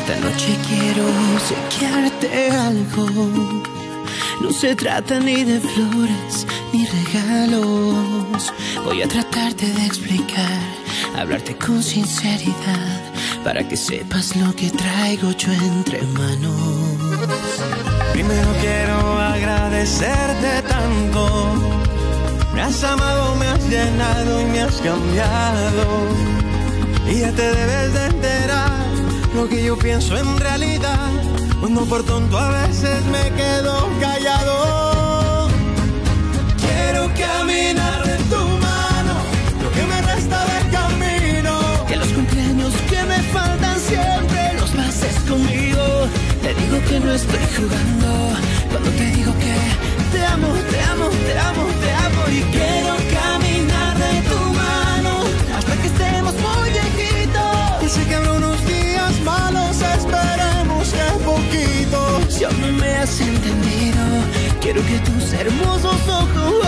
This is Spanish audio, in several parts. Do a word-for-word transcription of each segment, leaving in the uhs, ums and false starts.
Esta noche quiero obsequiarte algo. No se trata ni de flores ni regalos. Voy a tratarte de explicar, hablarte con sinceridad, para que sepas lo que traigo yo entre manos. Primero quiero agradecerte tanto. Me has amado, me has llenado y me has cambiado. Y ya te debes de enterar lo que yo pienso en realidad, cuando por tonto a veces me quedo callado. Quiero caminar de tu mano lo que me resta del camino. Que los cumpleaños que me faltan siempre los pases conmigo. Te digo que no estoy jugando cuando te digo que te amo, te amo, te amo, te amo. Y quiero caminar de tu mano hasta que estemos muy viejitos. Y sé que habrá unos días malos, esperemos que poquito. Si aún no me has entendido, quiero que tus hermosos ojos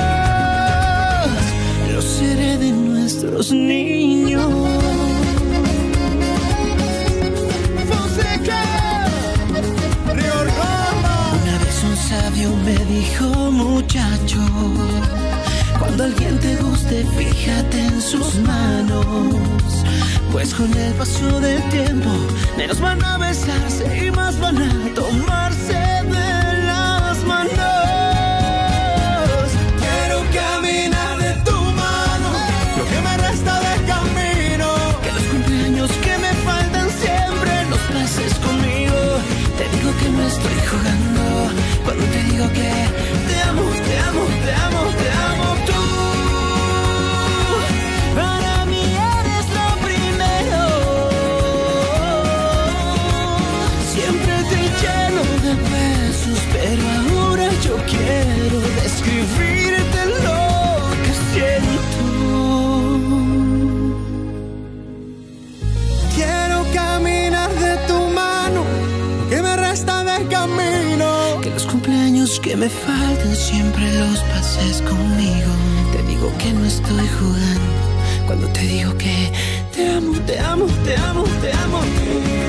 los hereden nuestros niños. Una vez un sabio me dijo, muchacho, cuando alguien te guste, fíjate en sus manos, pues con el paso del tiempo menos van a besarse y más van a tomarse de las manos. Quiero caminar de tu mano lo que me resta de camino. Que los cumpleaños que me faltan siempre los pases conmigo. Te digo que no estoy jugando cuando te digo que te amo, te amo, te amo, te amo. Tú para mí eres lo primero. Siempre te lleno de besos, pero ahora yo quiero describirte lo que siento. Quiero caminar de tu mano lo que me resta de camino. Que los cumpleaños que me faltan siempre los pases conmigo. Te digo que no estoy jugando cuando te digo que te amo, te amo, te amo, te amo.